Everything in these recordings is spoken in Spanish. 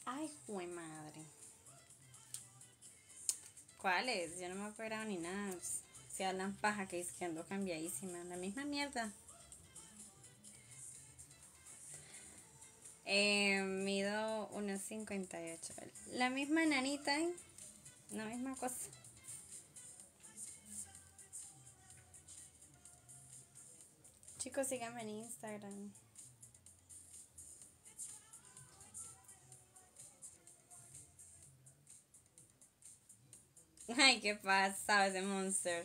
Ay, jue madre. ¿Cuál es? Yo no me he operado ni nada. Se hablan paja que es que ando cambiadísima. La misma mierda. Mido 1,58. La misma nanita, ¿eh? La misma cosa. Chicos, síganme en Instagram. Ay, qué pasa, ese monster.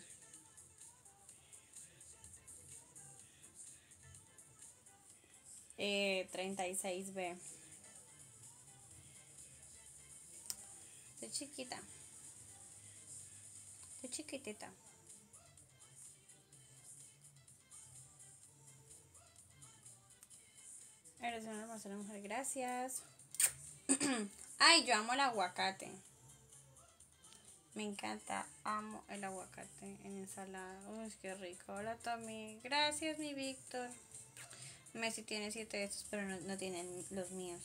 Eh, 36B. Estoy chiquita. Estoy chiquitita. Eres una hermosa mujer, gracias. Ay, yo amo el aguacate. Me encanta, amo el aguacate en ensalada. Uy, qué rico. Hola, Tommy. Gracias, mi Víctor. Messi tiene 7 de estos, pero no tienen los míos.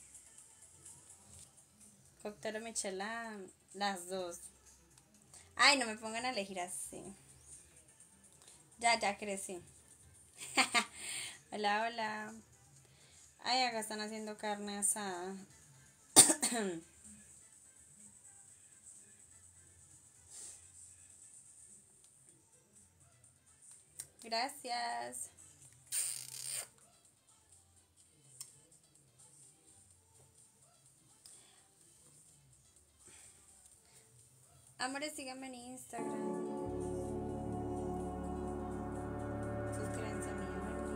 Cóctel o michelada, las dos. Ay, no me pongan a elegir así. Ya crecí. Hola, hola. Ay, acá están haciendo carne asada. Gracias. Amores, síganme en Instagram. Suscríbanse a mi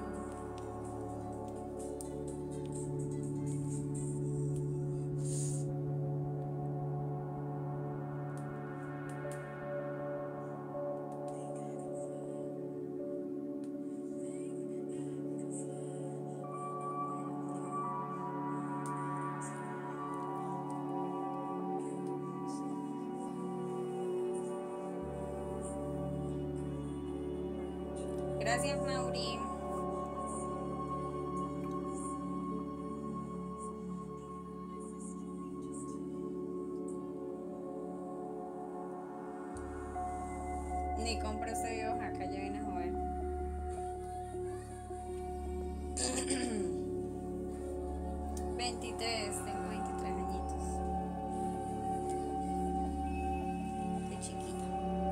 Gracias, Mauri. Ni compro ese video acá, ya viene a joder. Tengo 23 añitos. Estoy chiquita.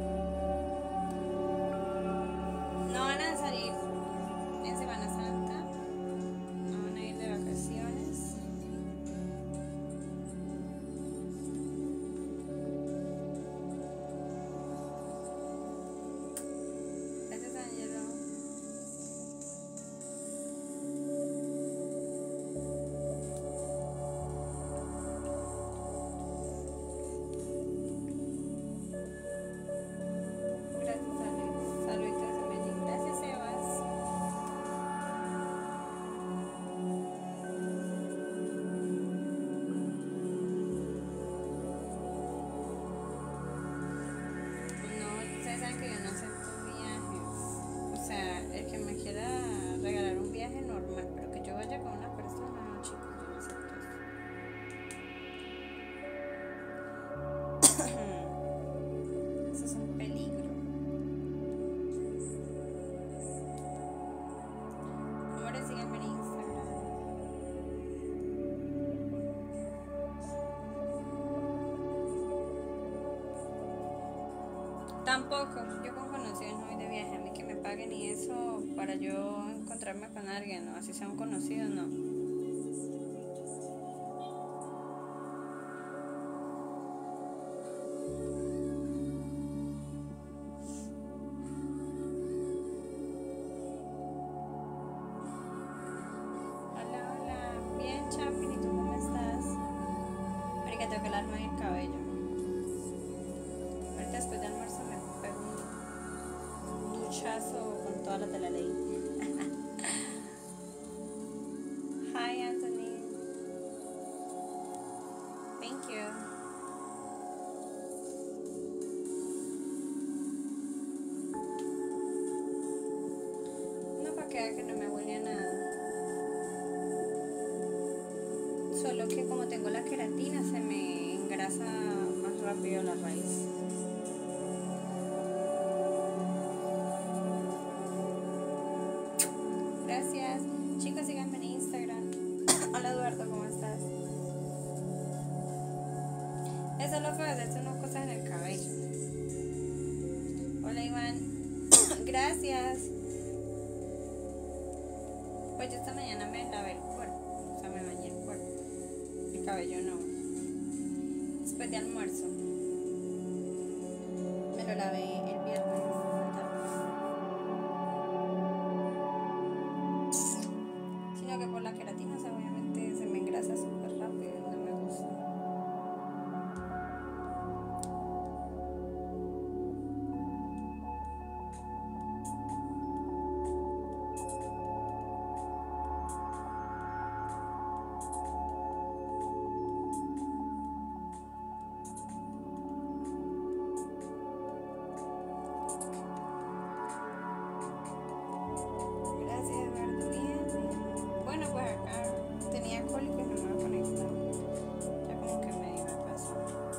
No van a salir en Semana Santa. No van a ir de vacaciones. Gracias, Angelo. Gracias, Alex. Saluditos de Medellín. Gracias, Sebas. No, ustedes saben que yo no acepto viajes. O sea, el que me quiera regalar un viaje normal, pero que yo vaya con una persona, no, chicos, yo no acepto eso. Eso es un peligro. Amores, síganme en Instagram. Tampoco, yo con conocidos no voy de viaje, a mí que me paguen y eso para yo encontrarme con alguien, ¿no? Así sea un conocido, no. Hola, hola, bien, Chapin, ¿y tú cómo estás? Marica, tengo que lavarme el cabello. Ahorita después de almuerzo me pego un duchazo con todas las de la ley. Hi, Anthony. Thank you. No, para que no me huele a nada. Solo solo que como tengo la queratina se me engrasa más rápido la raíz. Gracias. Chicos, síganme en Instagram. Hola Eduardo, ¿cómo estás? Eso es lo que haces, unas cosas en el cabello. Hola Iván. Gracias. Pues yo esta mañana me lavé el cuerpo, o sea, me bañé el cuerpo. El cabello no. Después de almuerzo. Me lo lavé el viernes en la tarde. Sino que por la queratina, o sea, obviamente se me engrasa súper rápido y no me gusta. Gracias, Eduardo. Bien. Bueno, pues acá tenía cólico y no me lo conectaba. Ya como que medio me pasó.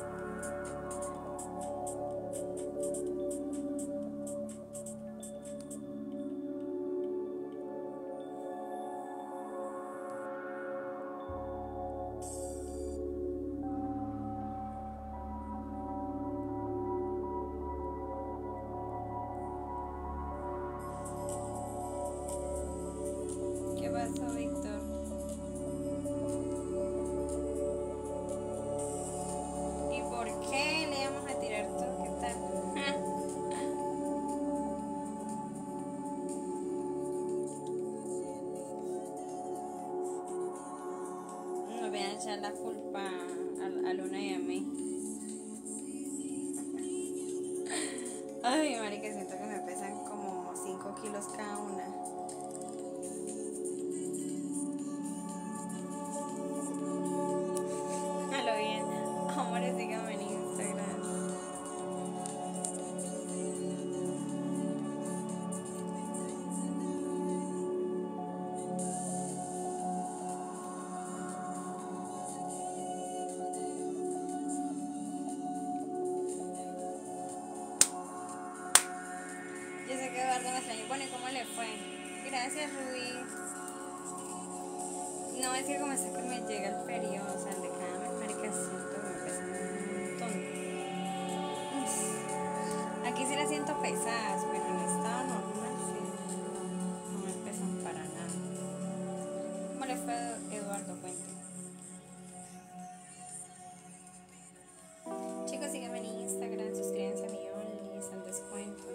¿Qué pasó, Víctor? ¿Y por qué le íbamos a tirar tú? ¿Qué tal? No voy a echar la culpa a Luna y a mí. Ay, marica, siento que me pesan como 5 kilos cada una. A lo bien. Amores, síganme en Instagram. Yo sé que Eduardo me extrañó. Bueno, ¿y cómo le fue? Gracias, Rubí. No, es que como sé que me llega el periodo, o sea, el de cada mes, marica, siento que me pesan un montón. Aquí sí las siento pesadas, pero en estado normal sí, no me pesan para nada. ¿Cómo le fue, Eduardo? Cuente. Chicos, síganme en Instagram, suscríbanse a mi Only, está en descuento.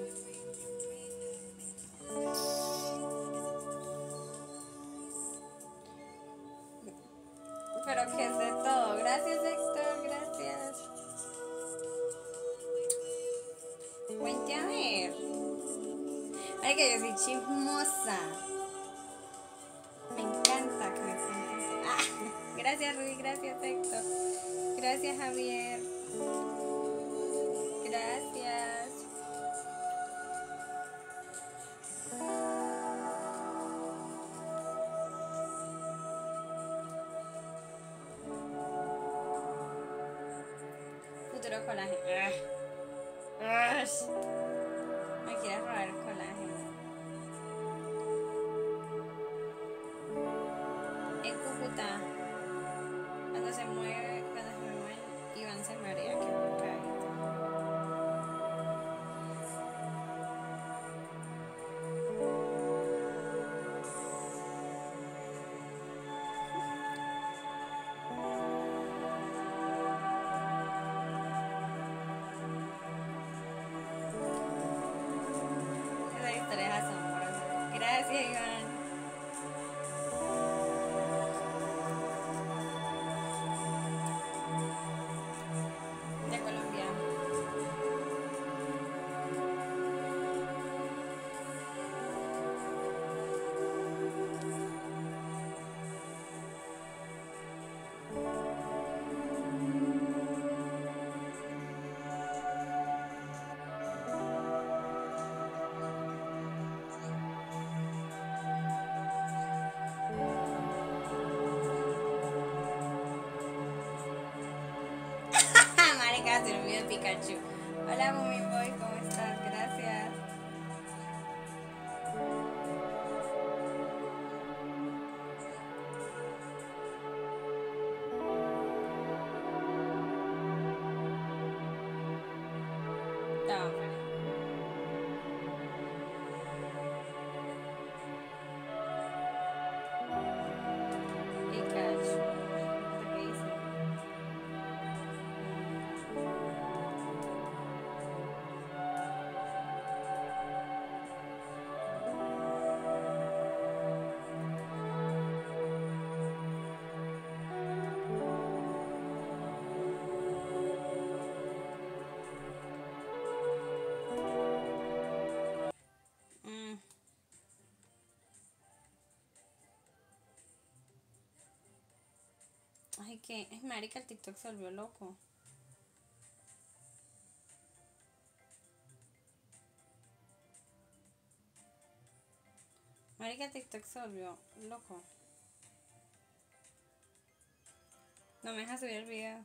Pero que es de todo. Gracias, Héctor, gracias. Cuente a ver. Ay, que yo soy chismosa. Me encanta que me cuenten. Ah, gracias, Rubí, gracias, Héctor. Gracias, Javier. Gracias. Futuro colágeno. Me quieres robar el colágeno. En Cúcuta, cuando se me mueve Iván se marea, que me cae. hacer un video de Pikachu. Hola, Mumi Boy, ¿cómo estás? Gracias. No, hombre. Pikachu. ¿Qué hice? Mm. Ay, que, ay, marica, el TikTok se volvió loco. Marica, el TikTok se volvió loco. No me deja subir el video.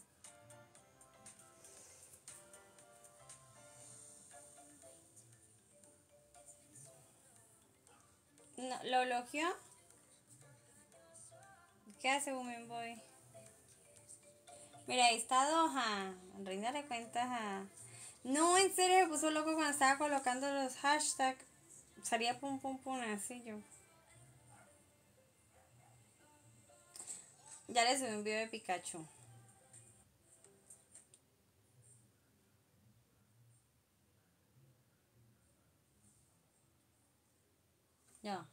No, ¿lo bloqueó? ¿Qué hace Women Boy? Mira, ahí está Doha. Ríndale cuentas a... No, en serio, me puso loco cuando estaba colocando los hashtags. Salía pum pum pum así yo. Ya le subí un video de Pikachu. Ya.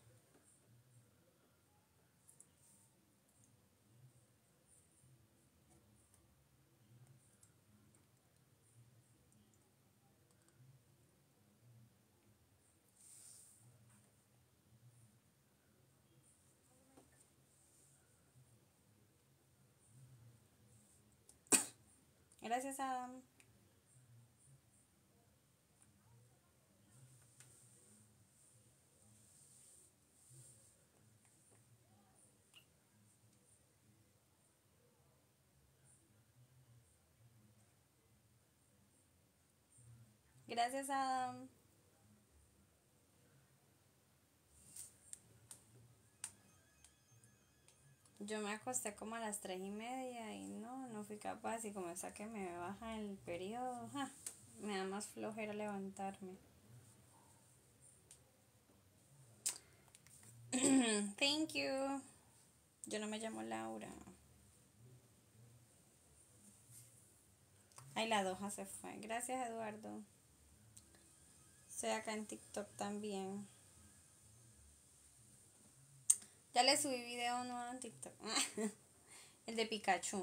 Gracias, Adam. Gracias, Adam. Yo me acosté como a las 3:30 y no fui capaz. Y como esa que me baja el periodo, me da más flojera levantarme. Thank you. Yo no me llamo Laura. Ay, la Doja se fue. Gracias, Eduardo. Estoy acá en TikTok también. Ya le subí video nuevo en TikTok. El de Pikachu.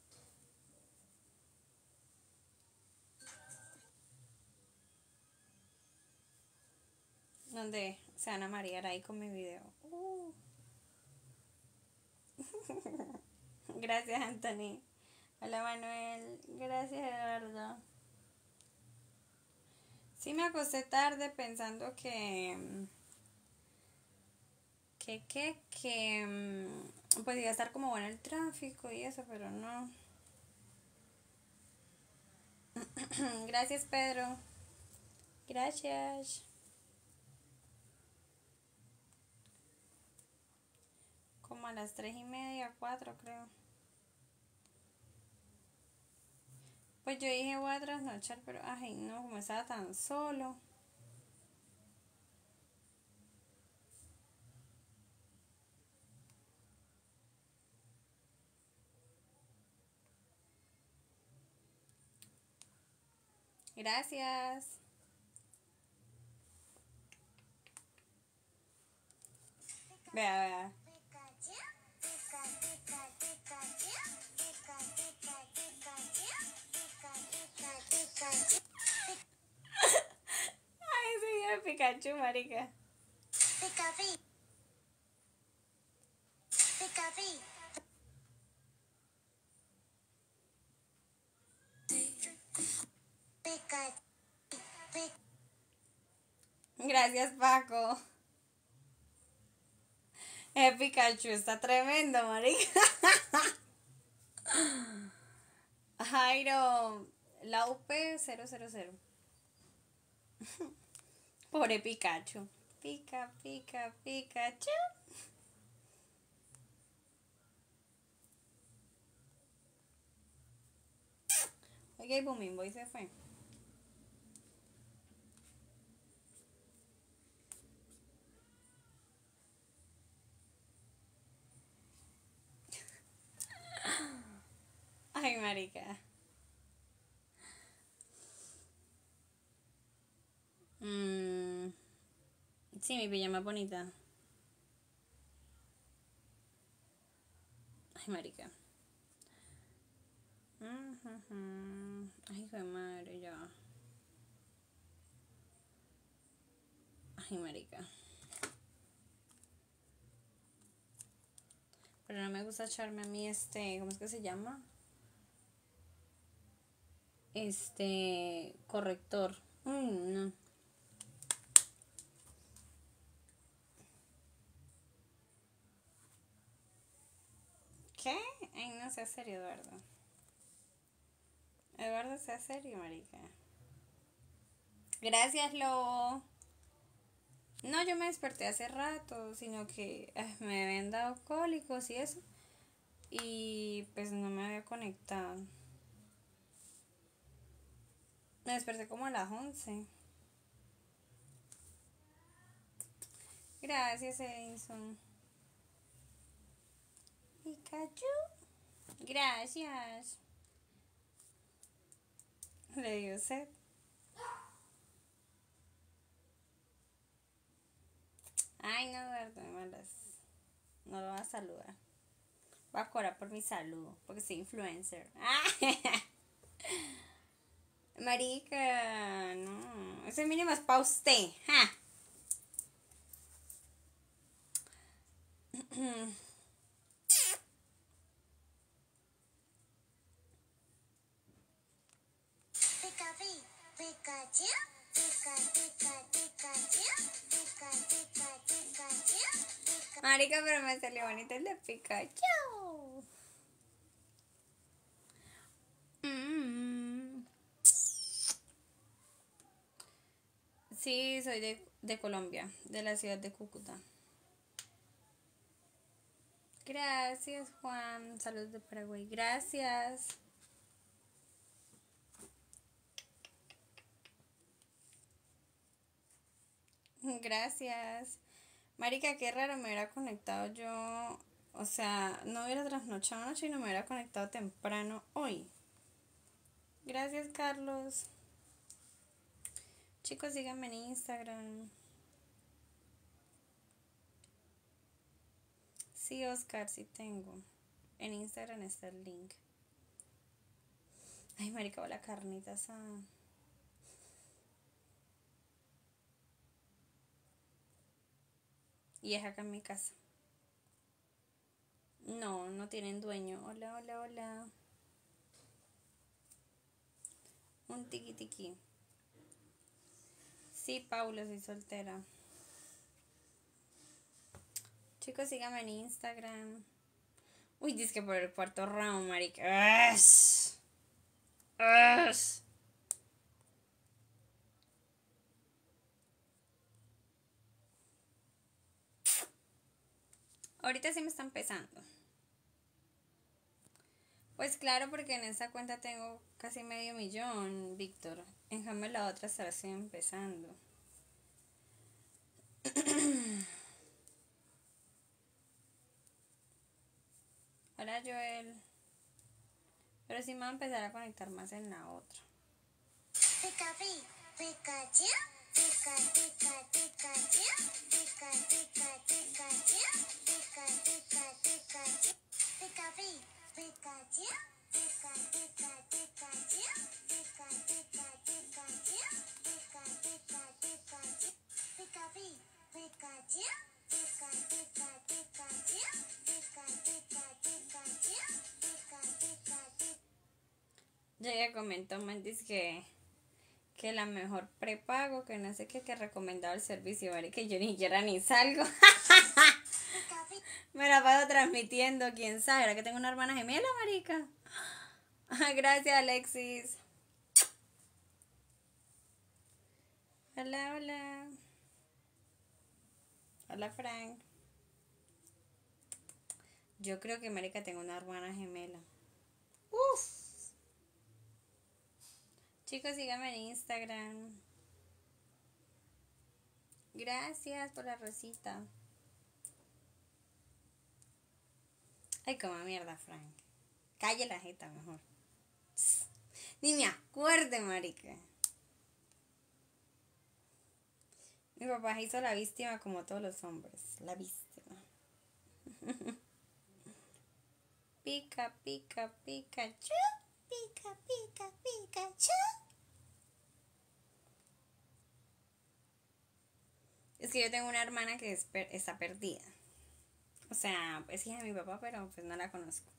Donde se van a marear ahí con mi video. Gracias, Anthony. Hola, Manuel. Gracias, Eduardo. Sí, me acosté tarde pensando que pues iba a estar como bueno el tráfico y eso, pero no. Gracias, Pedro. Gracias. Como a las 3:30, 4 creo. Pues yo dije voy a trasnochar, pero ay no, como estaba tan solo. Gracias. Vea, vea. Ay, ese video de Pikachu, marica. Gracias, Paco. Pikachu está tremendo, marica. Jairo, La UP000. Pobre Pikachu. Pica, pica, Pikachu. Oiga, y Booming Boy se fue. Ay, marica. Sí, mi pijama bonita. Ay, marica. Ay, qué madre, ya. Ay, marica. Pero no me gusta echarme a mí ¿cómo es que se llama? Corrector. No. ¿Qué? Ay, no, sea serio, Eduardo. Eduardo, sea serio, marica. Gracias, Lobo. No, yo me desperté hace rato, sino que me habían dado cólicos y eso. Y pues no me había conectado. Me desperté como a las 11. Gracias, Edison. Pikachu. Gracias. Le dio sed. Ay, no, Eduardo, me malas. No lo vas a saludar. Voy a cobrar por mi saludo, porque soy influencer. Marica, no. Ese mínimo es pa' usted. ¡Ja! Marica, pero me salió bonito el de Pikachu. Sí, soy de Colombia, de la ciudad de Cúcuta. Gracias, Juan. Saludos de Paraguay. Gracias. Gracias. Marica, qué raro, me hubiera conectado yo. O sea, no hubiera trasnochado anoche y no me hubiera conectado temprano hoy. Gracias, Carlos. Chicos, síganme en Instagram. Sí, Oscar, sí tengo. En Instagram está el link. Ay, marica, la carnita asada. Y es acá en mi casa. No, no tienen dueño. Hola, hola, hola. Un tiki tiki. Sí, Paula, soy soltera. Chicos, síganme en Instagram. Uy, dice que por el cuarto round, marica. Ahorita sí me están pesando. Pues claro, porque en esta cuenta tengo casi 500,000, Víctor. En cambio la otra está recién empezando. Hola, Joel. Pero sí me voy a empezar a conectar más en la otra. Ya comentó Mendes que la mejor prepago, que no sé qué, que recomendado el servicio, ¿vale? Que yo ni siquiera ni salgo. Me la paso transmitiendo, quién sabe, ¿era que tengo una hermana gemela, marica? Gracias, Alexis. Hola, hola. Hola, Frank. Yo creo que marica tengo una hermana gemela. Uf. Chicos, síganme en Instagram. Gracias por la rosita. Ay, como mierda, Frank. Calle la jeta mejor. Ni me acuerde, marica. Mi papá hizo la víctima como todos los hombres. La víctima. Pica, pica, Pikachu. Pica, pica, Pikachu. Es que yo tengo una hermana que está perdida. O sea, es hija de mi papá, pero pues no la conozco.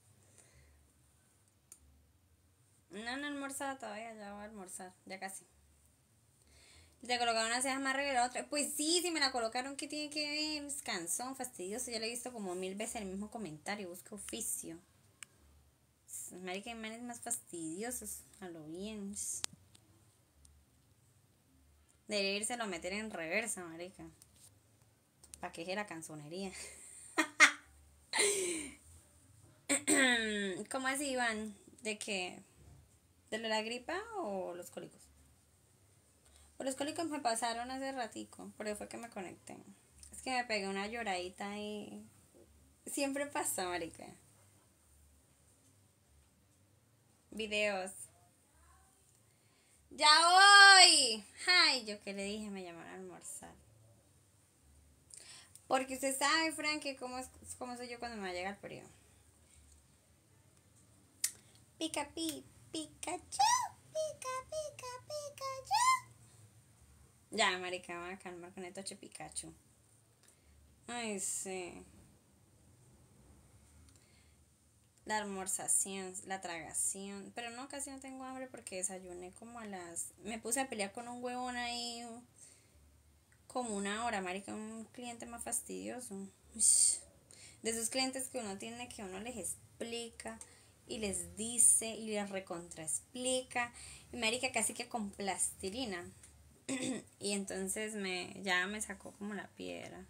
No he almorzado todavía, ya voy a almorzar, ya casi. Te colocaron una ceja más arreglada otra. Pues sí, si me la colocaron, ¿qué tiene que ver? Es cansón, fastidioso. Ya le he visto como 1000 veces el mismo comentario. Busca oficio. Marica, hay manes más fastidiosos. A lo bien. Debería írselo a meter en reversa, marica. Pa' que es la canzonería. ¿Cómo así, Iván? ¿De qué? ¿De la gripa o los cólicos? Pues los cólicos me pasaron hace ratico, por eso fue que me conecté. Es que me pegué una lloradita y siempre pasa, marica. Videos. ¡Ya voy! Ay, yo que le dije, me llamaron a almorzar. Porque usted sabe, Frank, que cómo soy yo cuando me llega el periodo. Pica, Pikachu. Pica, pica, Pikachu. Ya, marica, me voy a calmar con el toche Pikachu. Ay, sí. La almorzación, la tragación. Pero no, casi no tengo hambre porque desayuné como a las... Me puse a pelear con un huevón ahí como 1 hora, marica, un cliente más fastidioso. Ush. De esos clientes que uno tiene, que uno les explica y les dice y les recontraexplica. Y marica, casi que con plastilina. Y entonces ya me sacó como la piedra.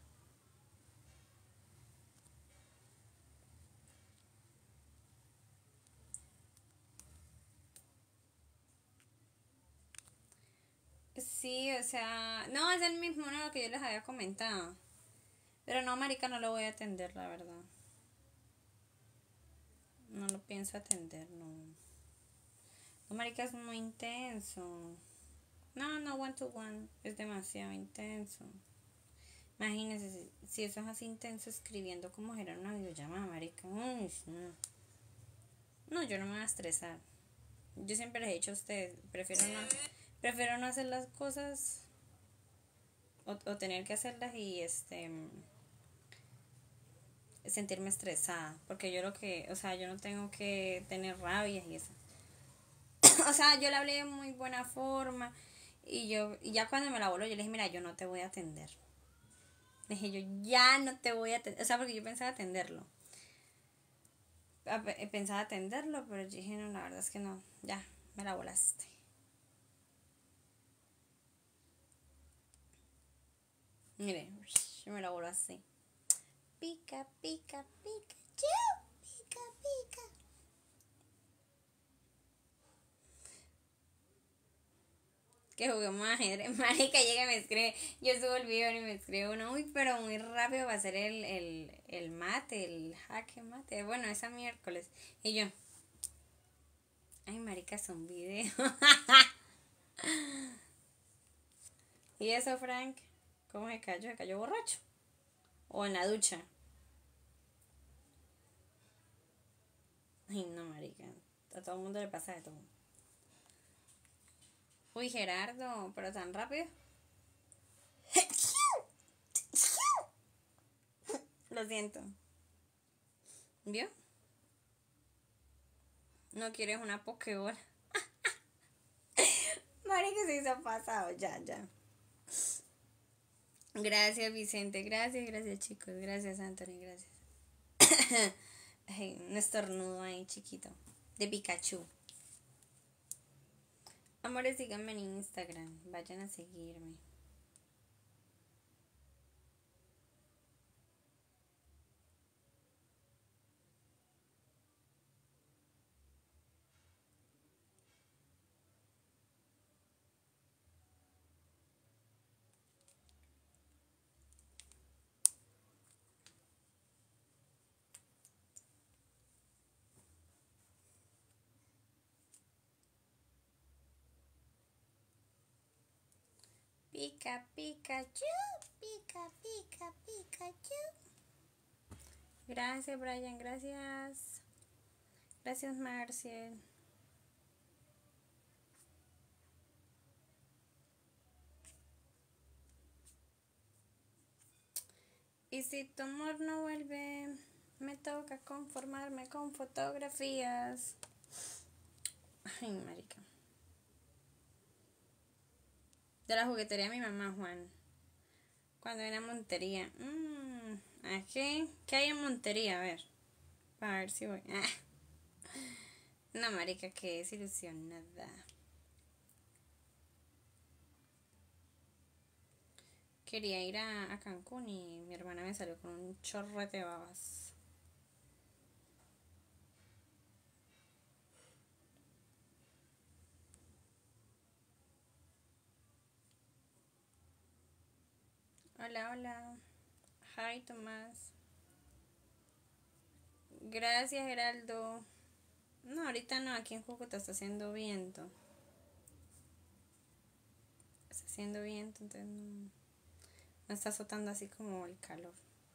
Sí, o sea, no, es el mismo uno que yo les había comentado. Pero no, marica, no lo voy a atender, la verdad. No lo pienso atender, no. No, marica, es muy intenso. No, no, one to one. Es demasiado intenso. Imagínense, si eso es así intenso escribiendo como era una videollamada, marica. Uy, no. No, yo no me voy a estresar. Yo siempre les he dicho a ustedes, prefiero no hacer las cosas o tener que hacerlas y sentirme estresada, porque yo o sea, yo no tengo que tener rabias y eso. O sea, yo le hablé de muy buena forma y ya cuando me la voló yo le dije, mira, yo no te voy a atender. Le dije, yo ya no te voy a atender, o sea, porque yo pensaba atenderlo. Pensaba atenderlo, pero yo dije, no, la verdad es que no, ya, me la volaste. Mire, me la voló así. Pica, pica, Pikachu. Pica, pica. Que juguemos ajedrez. Marica, llega y me escribe. Yo subo el video y me escribe uno. Uy, pero muy rápido va a ser el mate, el jaque mate. Bueno, esa miércoles. Y yo. Ay, marica, es un video. ¿Y eso, Frank? ¿Cómo se cayó? ¿Se cayó borracho? ¿O en la ducha? Ay, no, marica. A todo el mundo le pasa de todo. Uy, Gerardo, pero tan rápido. Lo siento. ¿Vio? No quieres una pokebola. Marica, se hizo pasado. Ya, ya. Gracias, Vicente. Gracias, chicos. Gracias, Anthony. Gracias. Ay, un estornudo ahí chiquito. De Pikachu. Amores, síganme en Instagram. Vayan a seguirme. Pica, Pikachu. Pica, pica, Pikachu. Gracias, Brian. Gracias. Gracias, Marcial. Y si tu amor no vuelve, me toca conformarme con fotografías. Ay, marica. De la juguetería de mi mamá, Juan. Cuando era en Montería. ¿A qué? ¿Qué hay en Montería? A ver. Para ver si voy. No, marica, qué desilusionada. Quería ir a Cancún y mi hermana me salió con un chorrete de babas. Hola, hola. Hi, Tomás. Gracias, Geraldo. No, ahorita no, aquí en Cúcuta está haciendo viento. Está haciendo viento, entonces no está azotando así como el calor.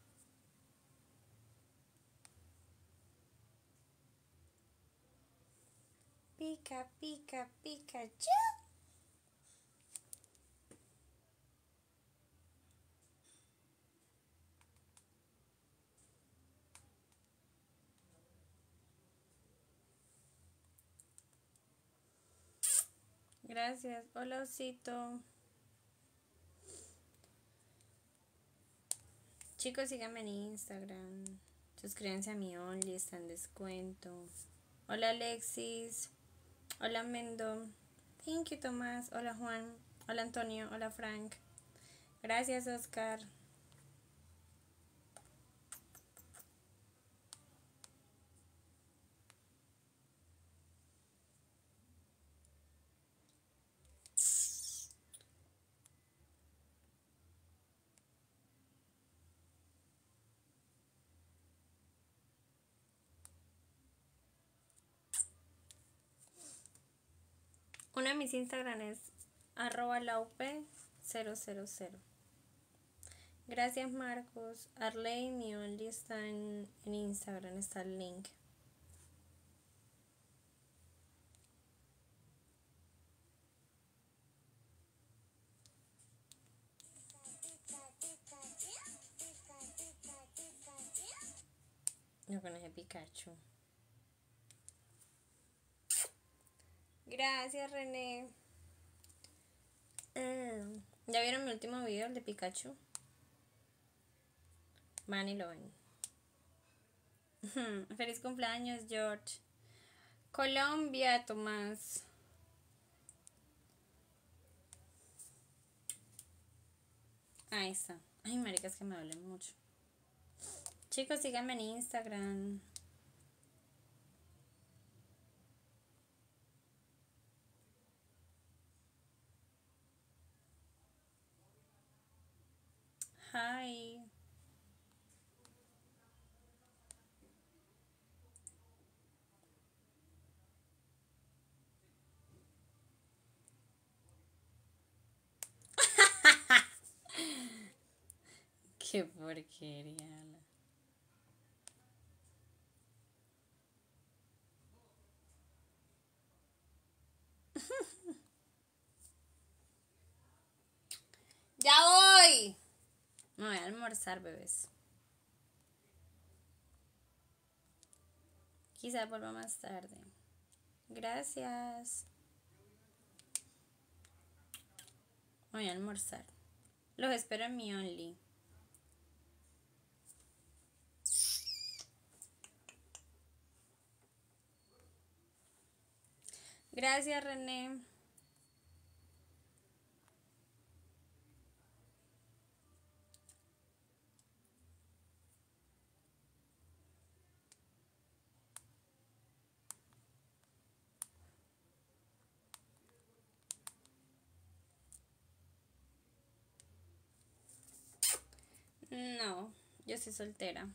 Pica, pica, Pikachu. Gracias. Hola, osito. Chicos, síganme en Instagram. Suscríbanse a mi Only, está en descuento. Hola, Alexis. Hola, Mendo. Thank you, Tomás. Hola, Juan. Hola, Antonio. Hola, Frank. Gracias, Oscar. Uno de mis Instagram es @laup000. Gracias, Marcos. Arley, mi Only está en Instagram, está el link. Yo con ese Pikachu. Gracias, René. ¿Ya vieron mi último video, el de Pikachu? Van y lo ven. Feliz cumpleaños, George. Colombia, Tomás. Ahí está. Ay, maricas, que me duelen mucho. Chicos, síganme en Instagram. Hi. Qué porquería. ¡Ya voy! Me voy a almorzar, bebés. Quizá vuelva más tarde. Gracias. Me voy a almorzar. Los espero en mi Only. Gracias, René. No, yo soy soltera.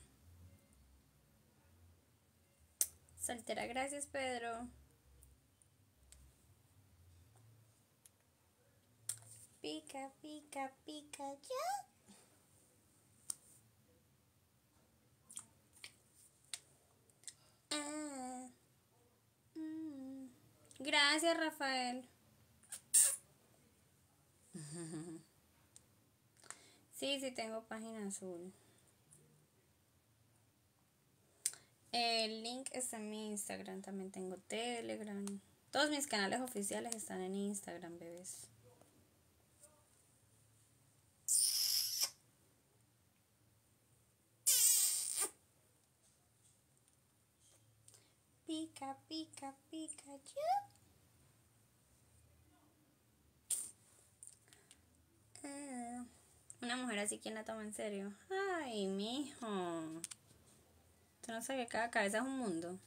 Soltera, gracias, Pedro. Pica, pica, pica, ya. Ah, Gracias, Rafael. Sí, sí tengo página azul. El link está en mi Instagram. También tengo Telegram. Todos mis canales oficiales están en Instagram, bebés. Pica, pica, pica, ya. Una mujer así, ¿quién la toma en serio? Ay, mijo. Tú no sabes que cada cabeza es un mundo.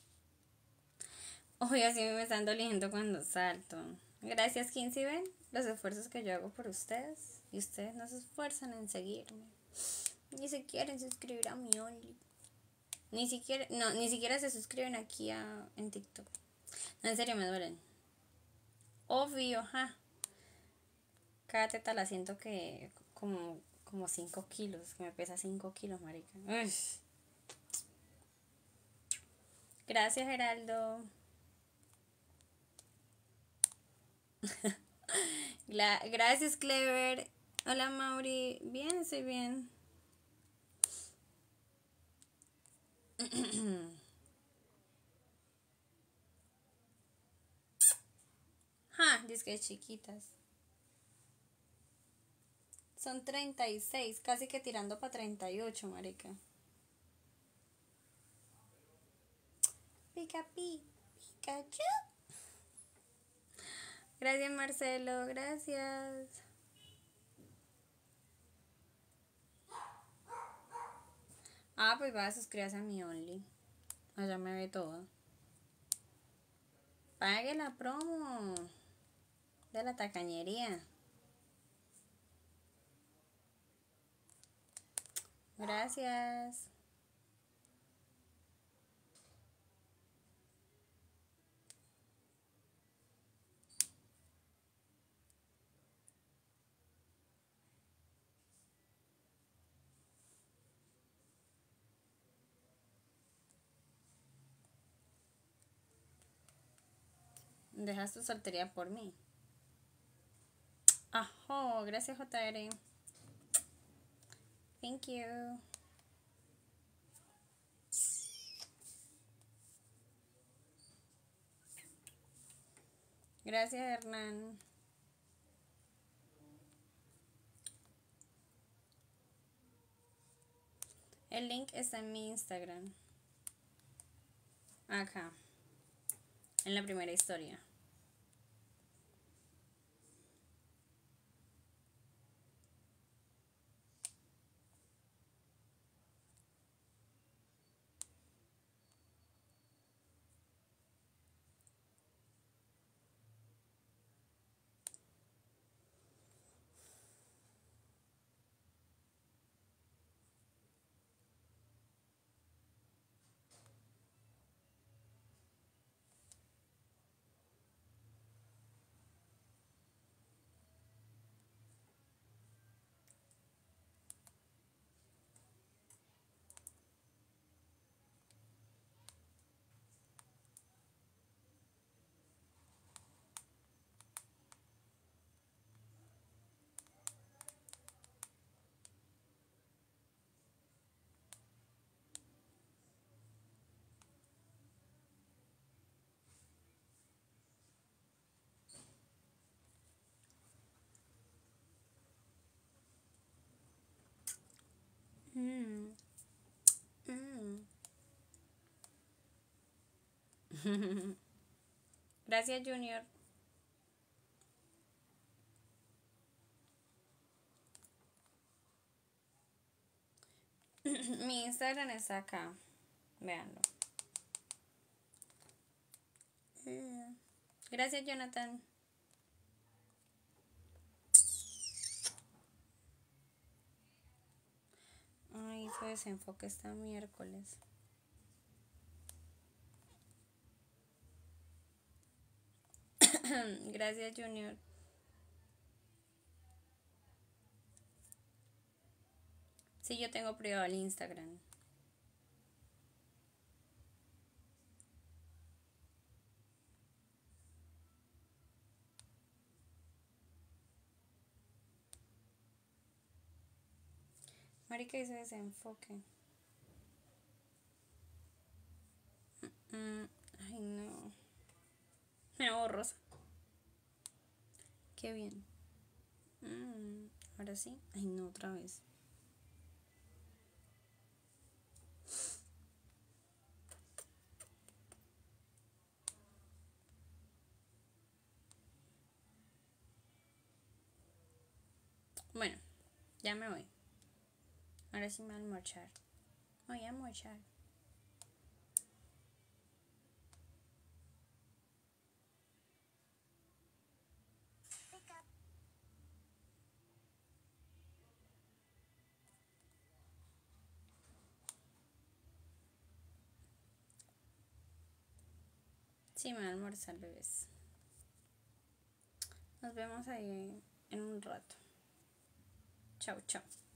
Hoy así me están doliendo cuando salto. Gracias, Kinsey, ven los esfuerzos que yo hago por ustedes. Y ustedes no se esfuerzan en seguirme. Ni se quieren suscribir a mi Only. Ni siquiera se suscriben aquí en TikTok. No, en serio, me duelen. Obvio, ja. Cada teta la siento que como 5 kilos. Que me pesa 5 kilos, marica. Uy. Gracias, Geraldo. Gracias, Clever. Hola, Mauri. Bien, estoy bien. Disque chiquitas. Son 36, casi que tirando para 38, marica. Pica, Pikachu. Gracias, Marcelo. Gracias. Pues va a suscribirse a mi Only. Allá me ve todo. Pague la promo de la tacañería. Gracias. Dejas tu soltería por mí. Gracias, JR. Thank you. Gracias, Hernán. El link está en mi Instagram. Acá. En la primera historia. Gracias, Junior. Mi Instagram está acá. Véanlo. Gracias, Jonathan. Ay, se desenfoque esta miércoles. Gracias, Junior. Sí, yo tengo privado el Instagram. Marica, ese desenfoque. Ay, no. Me borrosa. Qué bien. Ahora sí. Ay, no, otra vez. Bueno, ya me voy. Ahora sí me voy a almorzar. Me voy a almorzar. Sí, me voy a almorzar, bebés. Nos vemos ahí en un rato. Chao, chao.